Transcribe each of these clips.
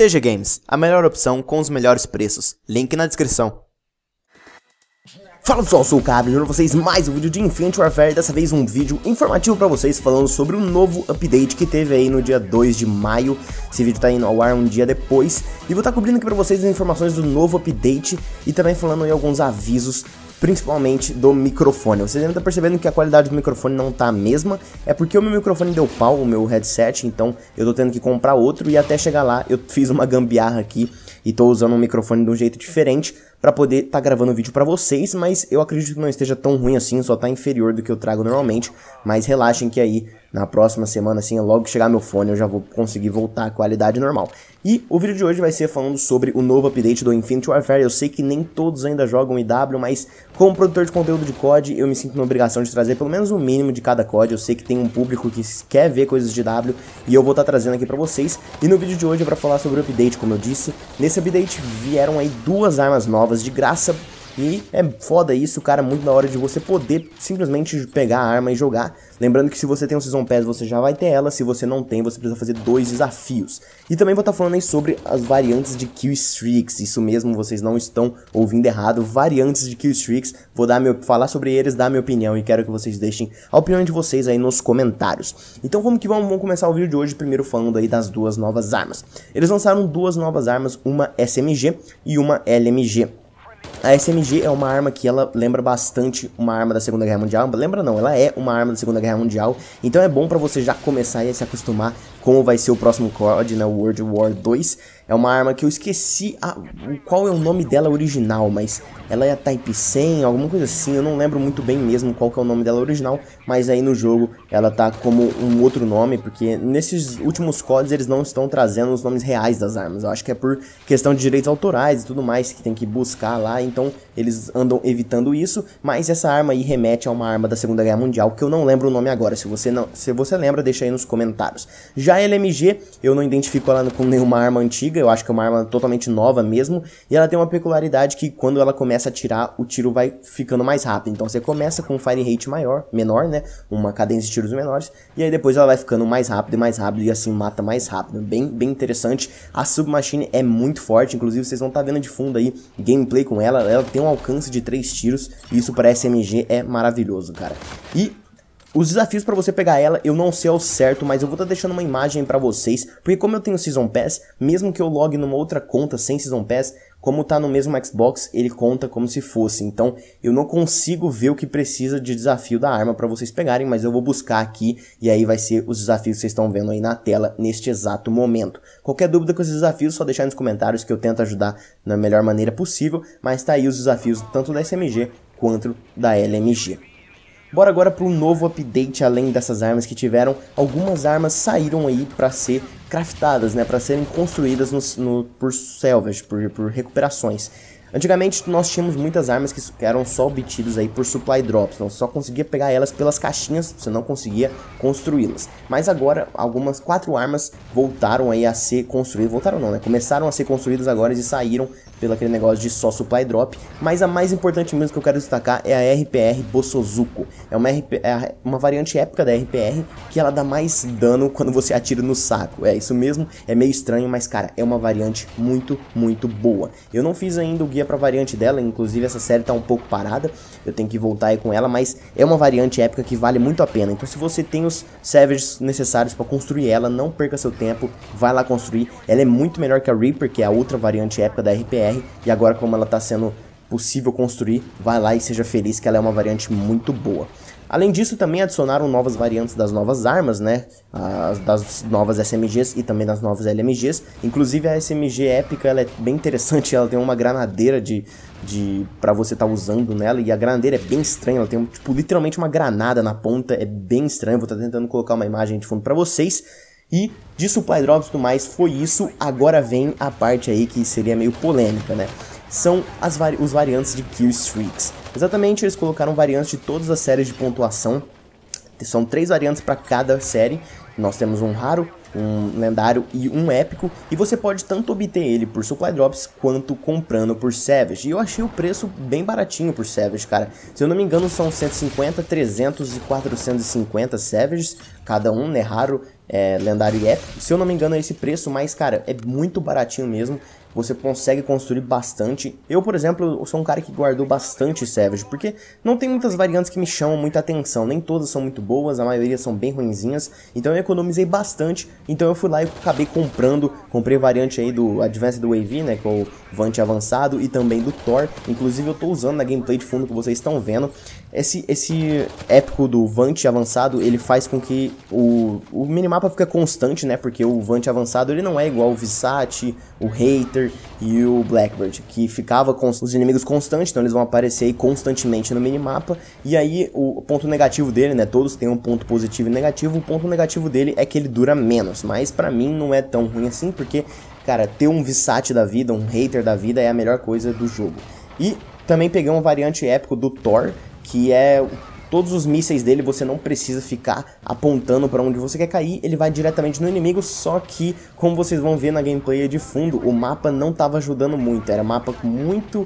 TG Games, a melhor opção com os melhores preços. Link na descrição. Fala pessoal, eu sou o Cabri, e vocês mais um vídeo de Infinite Warfare, dessa vez um vídeo informativo pra vocês falando sobre o novo update que teve aí no dia 2 de maio. Esse vídeo tá indo ao ar um dia depois, e vou estar cobrindo aqui pra vocês as informações do novo update e também falando aí alguns avisos, principalmente do microfone. Vocês ainda estão percebendo que a qualidade do microfone não tá a mesma, é porque o meu microfone deu pau, o meu headset, então eu tô tendo que comprar outro e até chegar lá eu fiz uma gambiarra aqui e tô usando um microfone de um jeito diferente pra poder tá gravando o vídeo pra vocês, mas eu acredito que não esteja tão ruim assim, só tá inferior do que eu trago normalmente, mas relaxem que aí na próxima semana, assim, logo que chegar meu fone eu já vou conseguir voltar à qualidade normal. E o vídeo de hoje vai ser falando sobre o novo update do Infinite Warfare. Eu sei que nem todos ainda jogam IW, mas como produtor de conteúdo de COD, eu me sinto na obrigação de trazer pelo menos o mínimo de cada COD. Eu sei que tem um público que quer ver coisas de IW e eu vou estar trazendo aqui pra vocês. E no vídeo de hoje é pra falar sobre o update, como eu disse. Nesse update vieram aí duas armas novas de graça. E é foda isso, cara, muito na hora de você poder simplesmente pegar a arma e jogar. Lembrando que se você tem um Season Pass, você já vai ter ela, se você não tem, você precisa fazer 2 desafios. E também vou estar falando aí sobre as variantes de Kill Streaks, isso mesmo, vocês não estão ouvindo errado, variantes de Kill Streaks. Vou falar sobre eles, dar minha opinião e quero que vocês deixem a opinião de vocês aí nos comentários. Então vamos que vamos começar o vídeo de hoje primeiro falando aí das duas novas armas. Eles lançaram duas novas armas, uma SMG e uma LMG. A SMG é uma arma que ela lembra bastante uma arma da Segunda Guerra Mundial. Lembra não, ela é uma arma da Segunda Guerra Mundial. Então é bom pra você já começar a se acostumar como vai ser o próximo COD, né, World War 2. É uma arma que eu esqueci qual é o nome dela original, mas ela é Type 100, alguma coisa assim. Eu não lembro muito bem mesmo qual que é o nome dela original, mas aí no jogo ela tá como um outro nome, porque nesses últimos CODs eles não estão trazendo os nomes reais das armas. Eu acho que é por questão de direitos autorais e tudo mais, que tem que buscar lá, então eles andam evitando isso, mas essa arma aí remete a uma arma da Segunda Guerra Mundial, que eu não lembro o nome agora. Se você lembra, deixa aí nos comentários. Já a LMG, eu não identifico ela com nenhuma arma antiga, eu acho que é uma arma totalmente nova mesmo, e ela tem uma peculiaridade que quando ela começa a atirar, o tiro vai ficando mais rápido. Então você começa com um fire rate menor, né, uma cadência de tiros menores, e aí depois ela vai ficando mais rápido e assim mata mais rápido. Bem interessante. A Submachine é muito forte, inclusive vocês vão estar vendo de fundo aí gameplay com ela. Ela tem um alcance de 3 tiros, e isso para SMG é maravilhoso, cara. E os desafios pra você pegar ela, eu não sei ao certo, mas eu vou estar deixando uma imagem pra vocês, porque como eu tenho Season Pass, mesmo que eu logue numa outra conta sem Season Pass, como tá no mesmo Xbox, ele conta como se fosse. Então eu não consigo ver o que precisa de desafio da arma pra vocês pegarem, mas eu vou buscar aqui e aí vai ser os desafios que vocês estão vendo aí na tela neste exato momento. Qualquer dúvida com esses desafios, só deixar nos comentários que eu tento ajudar da melhor maneira possível, mas tá aí os desafios tanto da SMG quanto da LMG. Bora agora para um novo update. Além dessas armas que tiveram, algumas armas saíram aí para ser craftadas, né, para serem construídas por salvage, por recuperações. Antigamente nós tínhamos muitas armas que eram só obtidas aí por supply drops, então você só conseguia pegar elas pelas caixinhas, você não conseguia construí-las. Mas agora algumas 4 armas voltaram aí a ser construídas, voltaram não, né? Começaram a ser construídas agora e saíram pelo aquele negócio de só supply drop. Mas a mais importante mesmo que eu quero destacar é a RPR Bosozuko. É uma variante épica da RPR que ela dá mais dano quando você atira no saco. É isso mesmo, é meio estranho, mas cara, é uma variante muito boa. Eu não fiz ainda o guia pra variante dela, inclusive essa série tá um pouco parada, eu tenho que voltar aí com ela, mas é uma variante épica que vale muito a pena. Então se você tem os Savages necessários pra construir ela, não perca seu tempo, vai lá construir. Ela é muito melhor que a Reaper, que é a outra variante épica da RPR, e agora como ela tá sendo possível construir, vai lá e seja feliz que ela é uma variante muito boa. Além disso, também adicionaram novas variantes das novas armas, né, das novas SMGs e também das novas LMGs. Inclusive a SMG épica, ela é bem interessante, ela tem uma granadeira pra você estar usando nela, e a granadeira é bem estranha, ela tem tipo, literalmente uma granada na ponta, é bem estranho. Vou estar tentando colocar uma imagem de fundo pra vocês. E de supply drops e tudo mais, foi isso. Agora vem a parte aí que seria meio polêmica, né? São os variantes de Kill Streaks. Exatamente, eles colocaram variantes de todas as séries de pontuação. São 3 variantes para cada série. Nós temos um raro, um lendário e um épico, e você pode tanto obter ele por supply drops quanto comprando por Savage. E eu achei o preço bem baratinho por Savage, cara. Se eu não me engano são 150, 300 e 450 Savages cada um, né, raro, lendário e épico. Se eu não me engano é esse preço, mas cara, é muito baratinho mesmo. Você consegue construir bastante. Eu, por exemplo, sou um cara que guardou bastante Savage, porque não tem muitas variantes que me chamam muita atenção. Nem todas são muito boas, a maioria são bem ruinzinhas. Então eu economizei bastante, então eu fui lá e acabei comprei variante aí do Advanced Wave, né, que é o Vant avançado, e também do Thor. Inclusive eu tô usando na gameplay de fundo que vocês estão vendo. Esse épico do Vant avançado, ele faz com que o minimapa fique constante, né, porque o Vant avançado ele não é igual o Visat, o Hater e o Blackbird, que ficava com os inimigos constantes, então eles vão aparecer aí constantemente no minimapa. E aí o ponto negativo dele, né, todos têm um ponto positivo e negativo. O ponto negativo dele é que ele dura menos, mas pra mim não é tão ruim assim, porque, cara, ter um Visat da vida, um Hater da vida é a melhor coisa do jogo. E também peguei uma variante épico do Thor, que é todos os mísseis dele você não precisa ficar apontando para onde você quer cair, ele vai diretamente no inimigo, só que, como vocês vão ver na gameplay de fundo, o mapa não estava ajudando muito, era mapa com muitos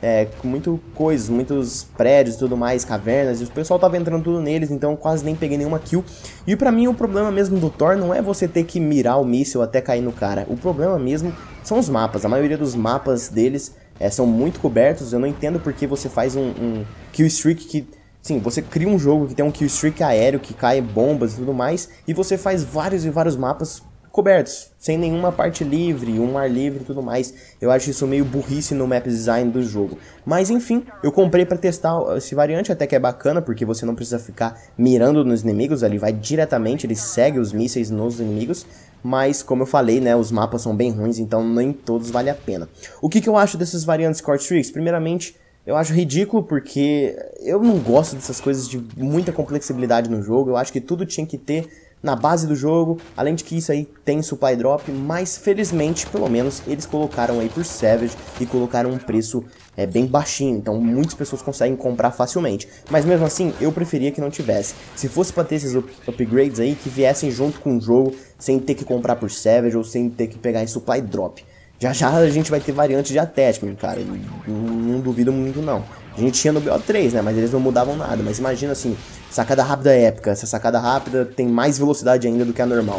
prédios e tudo mais, cavernas, e o pessoal tava entrando tudo neles, então eu quase nem peguei nenhuma kill. E pra mim o problema mesmo do Thor não é você ter que mirar o míssil até cair no cara, o problema mesmo são os mapas. A maioria dos mapas deles são muito cobertos. Eu não entendo porque você faz um kill streak que... Sim, você cria um jogo que tem um kill streak aéreo, que cai bombas e tudo mais, e você faz vários e vários mapas cobertos, sem nenhuma parte livre, um ar livre e tudo mais. Eu acho isso meio burrice no map design do jogo. Mas enfim, eu comprei pra testar esse variante, até que é bacana, porque você não precisa ficar mirando nos inimigos, ele vai diretamente, ele segue os mísseis nos inimigos. Mas, como eu falei, né, os mapas são bem ruins, então nem todos vale a pena. O que eu acho desses variantes Core Streaks? Primeiramente, eu acho ridículo porque eu não gosto dessas coisas de muita complexibilidade no jogo. Eu acho que tudo tinha que ter na base do jogo, além de que isso aí tem supply drop, mas felizmente, pelo menos, eles colocaram aí por Savage e colocaram um preço bem baixinho, então muitas pessoas conseguem comprar facilmente. Mas mesmo assim, eu preferia que não tivesse. Se fosse pra ter esses upgrades aí, que viessem junto com o jogo, sem ter que comprar por Savage ou sem ter que pegar em supply drop. Já já a gente vai ter variante de attachment, cara, não duvido muito não. A gente tinha no BO3, né, mas eles não mudavam nada. Mas imagina assim, sacada rápida épica, essa sacada rápida tem mais velocidade ainda do que a normal.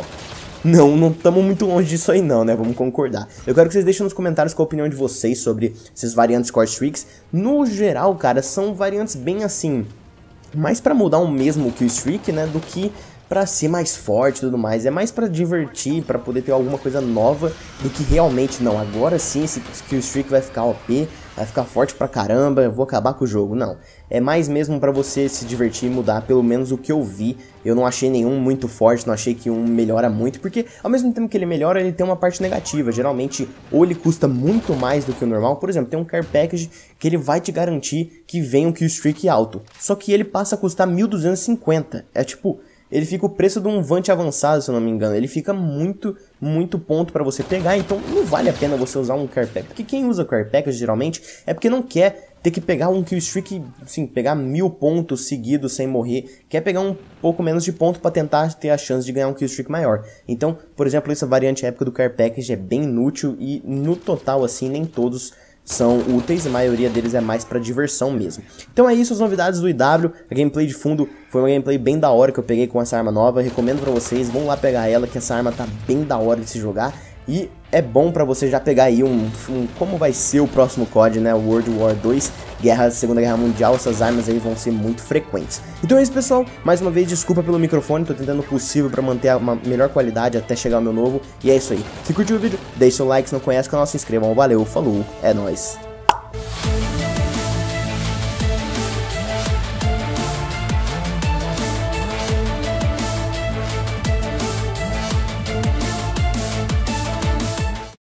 Não estamos muito longe disso aí não, né, vamos concordar. Eu quero que vocês deixem nos comentários qual a opinião de vocês sobre esses variantes Core Streaks. No geral, cara, são variantes bem assim, mais pra mudar o mesmo kill streak, né, do que pra ser mais forte e tudo mais. É mais pra divertir, pra poder ter alguma coisa nova, do que realmente, não, agora sim esse kill streak vai ficar OP, vai ficar forte pra caramba, eu vou acabar com o jogo. Não, é mais mesmo pra você se divertir e mudar, pelo menos o que eu vi. Eu não achei nenhum muito forte, não achei que um melhora muito, porque ao mesmo tempo que ele melhora, ele tem uma parte negativa. Geralmente, ou ele custa muito mais do que o normal. Por exemplo, tem um Care Package que ele vai te garantir que vem um kill streak alto, só que ele passa a custar 1.250, é tipo... Ele fica o preço de um Vant avançado, se eu não me engano. Ele fica muito ponto pra você pegar, então não vale a pena você usar um Care Pack. Porque quem usa Care Package geralmente é porque não quer ter que pegar um kill streak, sim, pegar 1000 pontos seguidos sem morrer. Quer pegar um pouco menos de ponto pra tentar ter a chance de ganhar um kill streak maior. Então, por exemplo, essa variante épica do Care Package é bem inútil e no total, assim, nem todos são úteis, a maioria deles é mais pra diversão mesmo. Então é isso, as novidades do IW, a gameplay de fundo foi uma gameplay bem da hora que eu peguei com essa arma nova, recomendo pra vocês, vão lá pegar ela, que essa arma tá bem da hora de se jogar, e é bom pra você já pegar aí como vai ser o próximo COD, né, World War 2, Segunda Guerra Mundial, essas armas aí vão ser muito frequentes. Então é isso, pessoal, mais uma vez, desculpa pelo microfone, tô tentando o possível pra manter uma melhor qualidade até chegar o meu novo, e é isso aí. Se curtiu o vídeo, deixa o like, se não conhece o canal, se inscrevam, valeu, falou, é nóis.